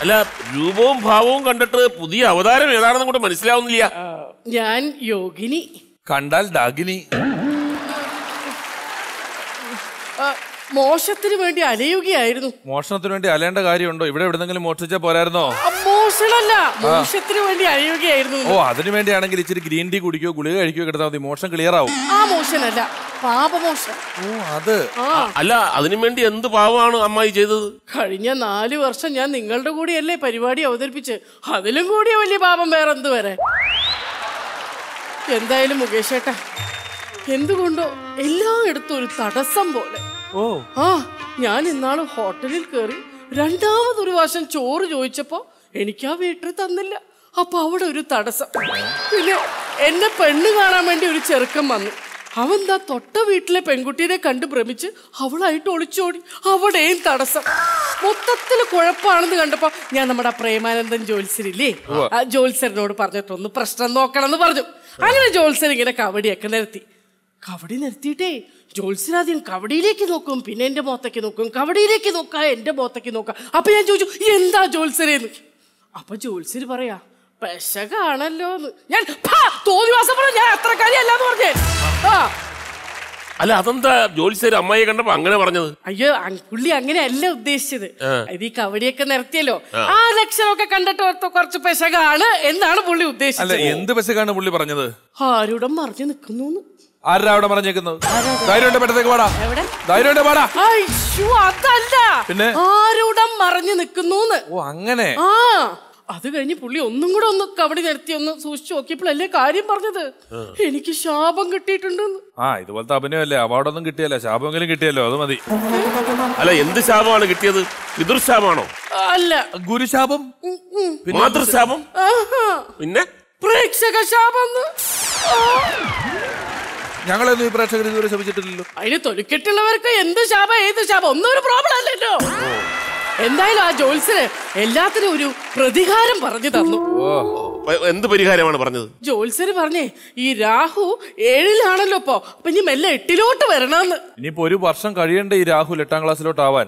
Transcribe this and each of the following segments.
അല്ല, രൂപവും ഭാവവും കണ്ടിട്ട് പുതിയ അവതാരം ഏതാണെന്നും കൂടെ മനസ്സിലാവുന്നില്ല. ഞാൻ യോഗിനി. കണ്ടാൽ ഡാഗിനി. മോഷത്തിന് വേണ്ടി അലയുകയായിരുന്നു. മോഷണത്തിന് വേണ്ടി അലയേണ്ട കാര്യമുണ്ടോ? ഇവിടെ എവിടെന്നെങ്കിലും മോഷിച്ചാ പോരായിരുന്നോ? മോഷണല്ല, മോഷത്തിന് വേണ്ടി അലയുകയായിരുന്നു. ഓ, അതിനു വേണ്ടിയാണെങ്കിൽ ഇച്ചിരി ഗ്രീൻ ടീ കുടിക്കോ ഗുളിക കഴിക്കോ കിടന്നാൽ മതി, മോഷം ക്ലിയർ ആവും. ആ മോഷനല്ല, പാപമോഷം. ഓ, അത്. അല്ല, അതിനു വേണ്ടി എന്ത് പാവമാണ് അമ്മായി ചെയ്തത്? കഴിഞ്ഞ 4 വർഷം ഞാൻ നിങ്ങളുടെ കൂടെയല്ലേ പരിപാടി അവതരിപ്പിച്ച്, അതിലും കൂടിയ വലിയ പാപം വേറെന്ത് വരെ. എന്തായാലും മുകേഷ് ഏട്ടാ, എന്തുകൊണ്ടോ എല്ലായിടത്തും ഒരു തടസ്സം പോലെ. ഞാൻ ഇന്നാള് ഹോട്ടലിൽ കയറി 2ാമതൊരു പ്രാവശ്യം ചോറ് ചോദിച്ചപ്പോ എനിക്ക് ആ വീട്ടിൽ തന്നില്ല. അപ്പൊ അവിടെ ഒരു തടസ്സം. പിന്നെ എന്നെ പെണ്ണ് കാണാൻ വേണ്ടി ഒരു ചെറുക്കൻ വന്നു. അവൻ എന്താ തൊട്ട വീട്ടിലെ പെൺകുട്ടീനെ കണ്ട് ഭ്രമിച്ച് അവളായിട്ട് ഒളിച്ചോടി. അവിടെയും തടസ്സം. മൊത്തത്തില് കുഴപ്പമാണെന്ന് കണ്ടപ്പോ ഞാൻ നമ്മുടെ പ്രേമാനന്ദൻ ജോത്സ്യരില്ലേ, ആ ജോത്സ്യരനോട് പറഞ്ഞിട്ടൊന്ന് പ്രശ്നം നോക്കണം എന്ന് പറഞ്ഞു. അങ്ങനെ ജോത്സ്യൻ ഇങ്ങനെ കവടിയൊക്കെ നിരത്തി. കവടി നിർത്തിയിട്ടേ ജോത്സ്യനാദ്യം കവടിയിലേക്ക് നോക്കും, പിന്നെ എന്റെ മുഖത്തേക്ക് നോക്കും, കവടിയിലേക്ക് നോക്കാം, എന്റെ മുഖത്തേക്ക് നോക്കാം. അപ്പൊ ഞാൻ ചോദിച്ചു, എന്താ ജോത്സ്യരേന്ന്? അപ്പൊ ജോത്സ്യര് പറയാ, പെശകാണല്ലോന്ന്. ഞാൻ തോന്നിവാസം പറഞ്ഞു, ഞാൻ അത്ര കാര്യമല്ലാന്ന് പറഞ്ഞേ. അല്ല, അതെന്താ ജോത്സ്യര് അമ്മായിയെ കണ്ടപ്പോ അങ്ങനെ പറഞ്ഞത്? അയ്യോ, പുള്ളി അങ്ങനെയല്ല ഉദ്ദേശിച്ചത്. ഇത് ഈ കവടിയൊക്കെ നിരത്തിയല്ലോ, ആ ലക്ഷണമൊക്കെ കണ്ടിട്ട് കുറച്ച് പെശകാണ് എന്നാണ് പുള്ളി ഉദ്ദേശിച്ചത്. എന്ത് പെശകാണ് പുള്ളി പറഞ്ഞത്? ആരുടെ മറിഞ്ഞു നിക്കുന്നു. ആരാ അവിടെ പറഞ്ഞേക്കുന്നത്? ധൈര്യം പെട്ടത്തേക്ക് പാടാ, ധൈര്യം പാടാ. അതല്ല, പിന്നെ ആരുടെ മറിഞ്ഞു നിക്കുന്നു. ഓ, അങ്ങനെ. അത് കഴിഞ്ഞ് പുള്ളി ഒന്നും കൂടെ ഒന്ന് കവടി നിരത്തി ഒന്ന് സൂക്ഷിച്ചു നോക്കിയപ്പോഴല്ലേ കാര്യം പറഞ്ഞത്. എനിക്ക് ശാപം കിട്ടിയിട്ടുണ്ടെന്ന്. ഇതുപോലത്തെ അഭിനയല്ലേ, അവാർഡൊന്നും കിട്ടിയല്ല, ശാപമെങ്കിലും കിട്ടിയല്ലോ, അത് മതി. അല്ല, എന്ത് ശാപമാണ് കിട്ടിയത്? പിതൃശാപമാണോ? അല്ല, ഗുരുശാപം. മാതൃശാപം? പിന്നെ പ്രേക്ഷക ശാപം. ഞങ്ങളൊന്നും ഈ പ്രേക്ഷകർ ഇതുവരെ ശപിച്ചിട്ടില്ലല്ലോ. അതിന് തൊലിക്കെട്ടുള്ളവർക്ക് എന്ത് ശാപം ഏത് ശാപം ഒന്നും ഒരു പ്രോബ്ലം അല്ലല്ലോ. എന്തായാലും ആ ജോത്സ്യന് എല്ലാത്തിനും ഒരു പ്രതികാരം പറഞ്ഞു തന്നു. എന്ത് പരിഹാരമാണ് പറഞ്ഞത്? ജോത്സ്യര് പറഞ്ഞേ, ഈ രാഹു 7-ലാണല്ലോ ഇപ്പൊ, അപ്പൊ ഇനി മെല്ലെ 8-ലോട്ട് വരണമെന്ന്. ഇനിയിപ്പോ 1 വർഷം കഴിയണ്ടേ ഈ രാഹുൽ 8ാം ക്ലാസ്സിലോട്ട് ആവാൻ.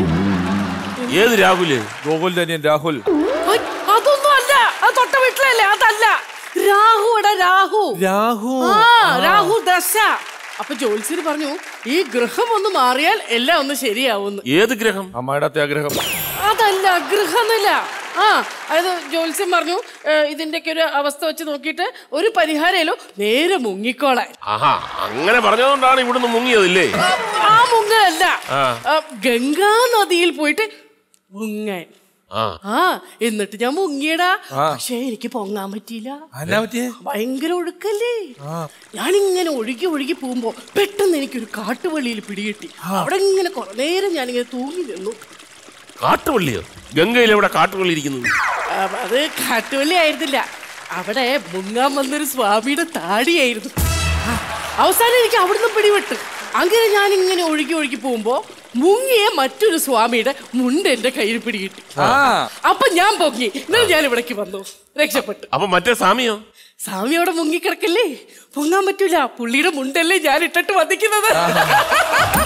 ഏത് രാഹുല്? ഗോകുൽ അനിയൻ രാഹുൽ. അതൊന്നും അല്ല, അത് തൊട്ട വീട്ടിലല്ലേ, അതല്ല. രാഹുടെ രാഹു രാഹു ദശ. അപ്പൊ ജോത്സ്യര് പറഞ്ഞു, ഈ ഗ്രഹം ഒന്ന് മാറിയാൽ എല്ലാം ഒന്ന് ശരിയാവുന്നു. ഏത് ഗ്രഹം? അമ്മയുടെ അത്യാഗ്രഹം. അതല്ല, ഗൃഹമല്ല. അത് ജോത്സ്യം പറഞ്ഞു, ഇതിന്റെയൊക്കെ ഒരു അവസ്ഥ വെച്ച് നോക്കിയിട്ട് ഒരു പരിഹാരമല്ലോ, നേരെ മുങ്ങിക്കോളാൻ. അങ്ങനെ പറഞ്ഞതുകൊണ്ടാണ് ഇവിടുന്ന് മുങ്ങിയതല്ലേ? ആ മുങ്ങലല്ല, ഗംഗാ നദിയിൽ പോയിട്ട് മുങ്ങാൻ. എന്നിട്ട് ഞാൻ മുങ്ങിയടാ. പക്ഷെ എനിക്ക് പൊങ്ങാൻ പറ്റിയില്ല, ഭയങ്കര ഒഴുക്കല്ലേ. ഞാനിങ്ങനെ ഒഴുകി ഒഴുകി പോകുമ്പോ പെട്ടെന്ന് എനിക്കൊരു കാട്ടുവള്ളിയിൽ പിടികിട്ടി. അവിടെ ഇങ്ങനെ കുറെ നേരം ഞാനിങ്ങനെ തൂങ്ങി നിന്നു. കാട്ടുവള്ളിയോ? ഗംഗയിൽ എവിടെ കാട്ടുവള്ളി ഇരിക്കുന്നത്? അത് കാട്ടുവള്ളി ആയിരുന്നില്ല, അവിടെ മുങ്ങാൻ വന്നൊരു സ്വാമിയുടെ താടിയായിരുന്നു. അവസാനം എനിക്ക് അവിടുന്ന് പിടിവിട്ട്. അങ്ങനെ ഞാനിങ്ങനെ ഒഴുകി ഒഴുകി പോകുമ്പോ മുങ്ങിയ മറ്റൊരു സ്വാമിയുടെ മുണ്ട് എന്റെ കയ്യിൽ പിടികിട്ടി. അപ്പൊ ഞാൻ പൊങ്ങി. എന്നാൽ ഞാൻ ഇവിടേക്ക് വന്നു, രക്ഷപ്പെട്ടു. അപ്പൊ മറ്റേ സ്വാമിയോ? സ്വാമി അവിടെ മുങ്ങിക്കിടക്കല്ലേ, പൊങ്ങാൻ പറ്റൂല. പുള്ളിയുടെ മുണ്ടല്ലേ ഞാൻ ഇട്ടിട്ട് വധിക്കുന്നത്.